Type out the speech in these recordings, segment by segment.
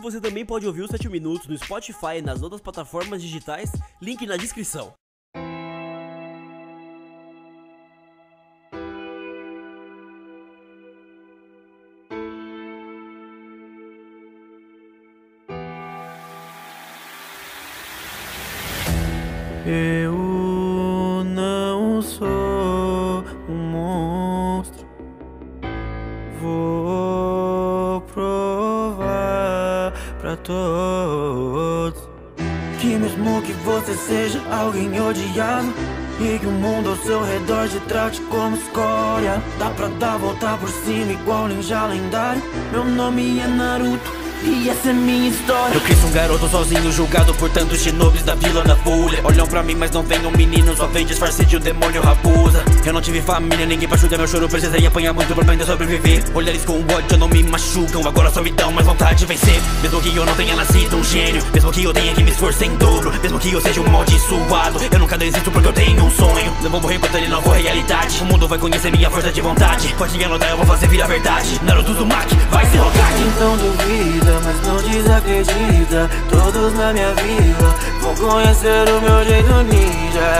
você também pode ouvir os 7 minutos no Spotify e nas outras plataformas digitais, link na descrição. Eu não sou um monstro, vou provar pra todos que mesmo que você seja alguém odiado e que o mundo ao seu redor te trate como escória, dá pra dar a volta por cima igual ninja lendário. Meu nome é Naruto e essa é minha história. Eu quis um garoto sozinho, julgado por tantos shinobis da vila da folha. Olham pra mim, mas não vem um menino, só vem disfarce de um demônio raposa. Eu não tive família, ninguém pra ajudar meu choro, precisei apanhar muito pra aprender a sobreviver. Olhares com ódio não me machucam, agora só me dão mais vontade de vencer. Mesmo que eu não tenha nascido um gênio, mesmo que eu tenha que me esforçar em dobro, mesmo que eu seja um amaldiçoado, eu nunca desisto porque eu tenho um sonho. Não vou morrer enquanto ele não for realidade. O mundo vai conhecer minha força de vontade. Pode anotar, eu vou fazer virar verdade. Naruto Uzumaki, vai ser Hokage. Então duvida, mas não desacredita. Todos na minha vila vão conhecer o meu jeito ninja.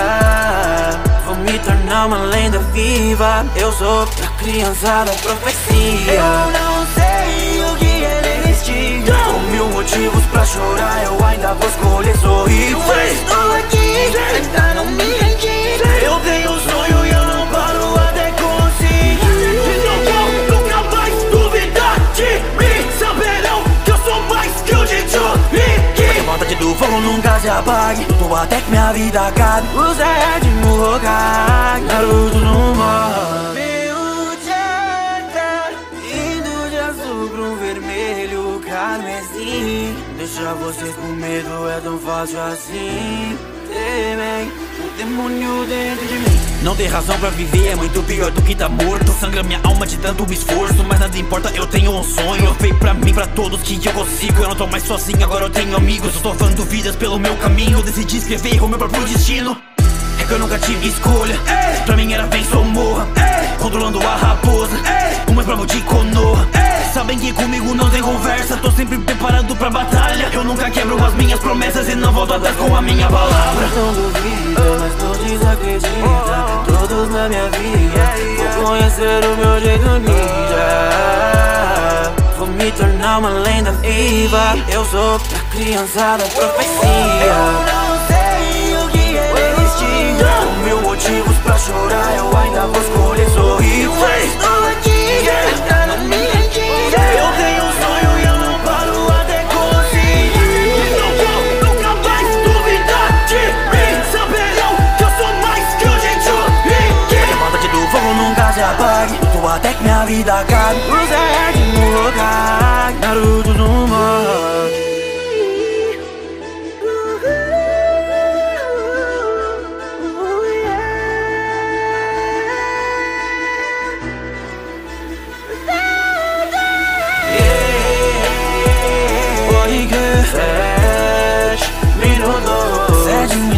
Vou me tornar uma lenda viva. Eu sou pra criançada profecia. Eu não sei o que é desistir. Com 1000 motivos pra chorar, eu ainda vou escolher sorrir. Eu estou aqui, ainda não me rendi. Eu tenho um sonho e eu não paro até conseguir. Nunca mais duvidar de mim. Saberão que eu sou mais que o Jinchuriki. A vontade do fogo nunca se apague. Luto até que minha vida acabe. O sétimo Hokage, Naruto no mar. Meu chakra indo de azul pra um vermelho carmesim. Deixar vocês com medo é tão fácil assim. Temem o demônio dentro de mim. Não ter razão pra viver é muito pior do que tá morto. Sangra minha alma de tanto esforço, mas nada importa, eu tenho um sonho. Eu veio pra mim, pra todos que eu consigo. Eu não tô mais sozinho, agora eu tenho amigos. Eu tô falando vidas pelo meu caminho. Eu decidi escrever o meu próprio destino. É que eu nunca tive escolha. Pra mim era vença ou morra. Controlando a raposa, uma prova de Konoha. Sabem que comigo não tem conversa. Tô sempre preparado pra batalha. Eu nunca quebro as minhas promessas e não volto atrás com a minha palavra. Não duvida, mas não desacredita. Todos na minha vida vou conhecer o meu jeito ninja. Vou me tornar uma lenda viva. Eu sou pra criançada profecia. Eu não sei o que é desistir. Com 1000 motivos pra chorar, eu ainda vou escolher sorrir. Eu estou aqui, ainda não me rendi. Eu tenho um sonho e eu não paro até conseguir. Nunca mais duvidar de mim. Saberão que eu sou mais que o Jinchuriki. A vontade do fogo nunca se apague. Luto até que minha vida acabe. O sétimo Hokage, Naruto no mar. Pode que 7 minutos, 7 minutos.